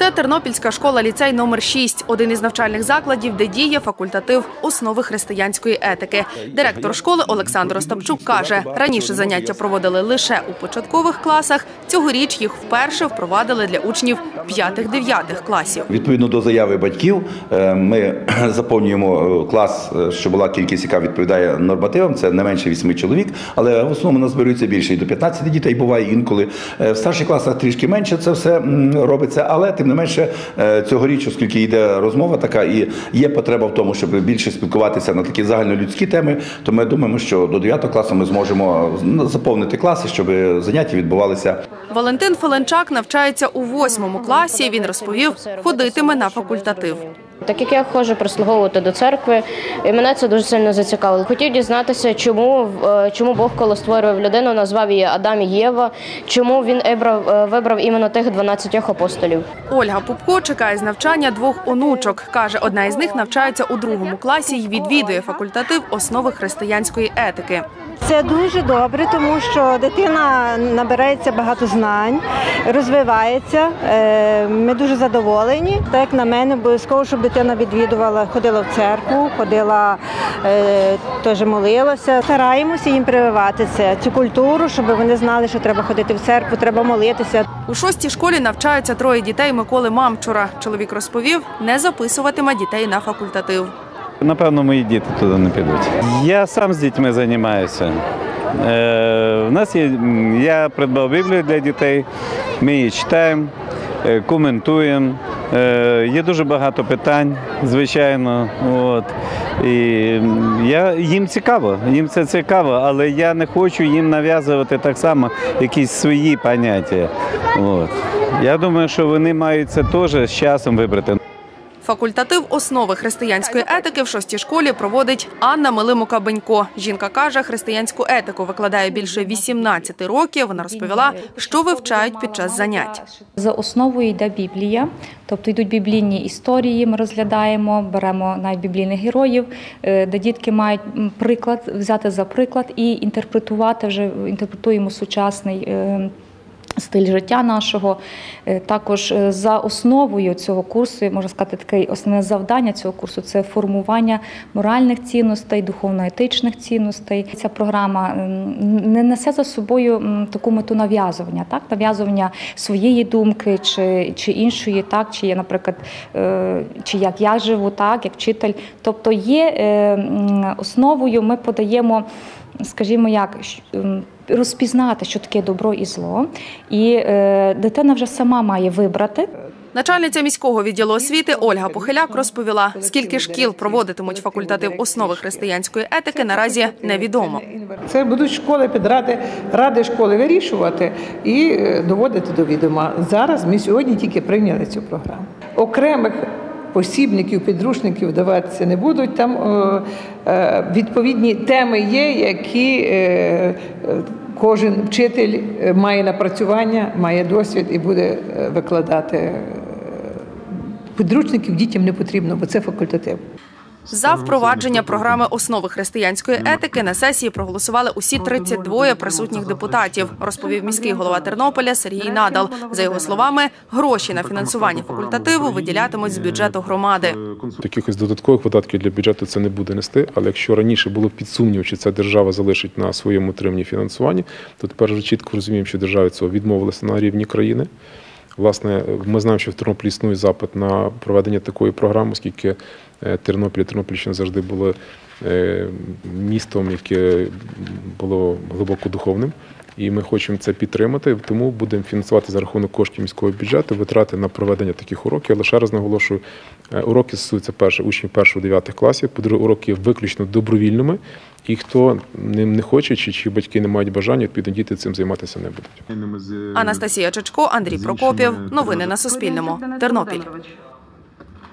Це Тернопільська школа-ліцей номер 6, один із навчальних закладів, де діє факультатив «Основи християнської етики». Директор школи Олександр Остапчук каже, раніше заняття проводили лише у початкових класах, цьогоріч їх вперше впровадили для учнів 5-9 класів. Відповідно до заяви батьків, ми заповнюємо клас, що була кількість, яка відповідає нормативам, це не менше 8 чоловік, але в основному нас зберуться більше, і до 15 дітей буває інколи. В старших класах трішки менше це все робиться, але тим не менше цьогоріч, оскільки йде розмова така і є потреба в тому, щоб більше спілкуватися на такі загальнолюдські теми, то ми думаємо, що до 9 класу ми зможемо заповнити класи, щоб заняття відбувалися. Валентин Феленчак навчається у 8 класі. Він розповів, ходитиме на факультатив. Так як я ходжу прислуговувати до церкви, і мене це дуже сильно зацікавило. Хотів дізнатися, чому Бог, коли створював людину, назвав її Адам і Єва, чому він вибрав іменно тих 12 апостолів. Ольга Пупко чекає з навчання 2 онучок. Каже, одна із них навчається у 2 класі і відвідує факультатив «Основи християнської етики». Це дуже добре, тому що дитина набирається багато знань, розвивається. Ми дуже задоволені. Так як на мене, обов'язково, щоб дитина відвідувала, ходила в церкву, ходила, теж молилася. Стараємося їм прививати цю культуру, щоб вони знали, що треба ходити в церкву, треба молитися. У 6-й школі навчаються 3 дітей Миколи Мамчура. Чоловік розповів, не записуватиме дітей на факультатив. Напевно, мої діти туди не підуть. Я сам з дітьми займаюся. Я придбав Біблію для дітей, ми її читаємо, коментуємо. Є дуже багато питань, звичайно. І їм цікаво, їм це цікаво, але я не хочу їм нав'язувати так само якісь свої поняття. Я думаю, що вони мають це теж з часом вибрати. Факультатив «Основи християнської етики» в 6-й школі проводить Анна Милимука-Бенько. Жінка каже, християнську етику викладає більше 18 років. Вона розповіла, що вивчають під час занять. За основою йде Біблія, тобто йдуть біблійні історії, ми розглядаємо, беремо навіть біблійних героїв, де дітки мають приклад, взяти за приклад і інтерпретуємо сучасний стиль життя нашого. Також за основою цього курсу, можна сказати, таке основне завдання цього курсу – це формування моральних цінностей, духовно-етичних цінностей. Ця програма не несе за собою таку мету нав'язування, нав'язування своєї думки чи іншої, чи є, наприклад, чи як я живу, як вчитель. Тобто є основою, ми подаємо, скажімо, розпізнати, що таке добро і зло, і дитина вже сама має вибрати. Начальниця міського відділу освіти Ольга Похиляк розповіла, скільки шкіл проводитимуть факультатив «Основи християнської етики» наразі невідомо. Це будуть школи, ради школи вирішувати і доводити до відома. Зараз ми сьогодні тільки прийняли цю програму. Окремих посібників, підручників даватися не будуть. Там відповідні теми є, які кожен вчитель має напрацювання, має досвід і буде викладати. Підручників дітям не потрібно, бо це факультатив. За впровадження програми «Основи християнської етики» на сесії проголосували усі 32 присутніх депутатів, розповів міський голова Тернополя Сергій Надал. За його словами, гроші на фінансування факультативу виділятимуть з бюджету громади. Якихось додаткових видатків для бюджету це не буде нести, але якщо раніше було під сумнів, чи ця держава залишить на своєму утриманні фінансування, то тепер вже чітко розуміємо, що держава цього відмовилася на рівні країни. Власне, ми знаємо, що в Тернополі існує запит на проведення такої програми, оскільки Тернопіль і Тернопільщина завжди були містом, яке було глибоко духовним. І ми хочемо це підтримати, тому будемо фінансувати за рахунок коштів міського бюджету витрати на проведення таких уроків. Але ще раз наголошую, уроки стосуються учнів 1-9 класів, по-друге, уроки виключно добровільними. І хто ним не хоче, чи батьки не мають бажання, відповідно, діти цим займатися не будуть. Анастасія Чечко, Андрій Прокопів. Новини на Суспільному. Тернопіль.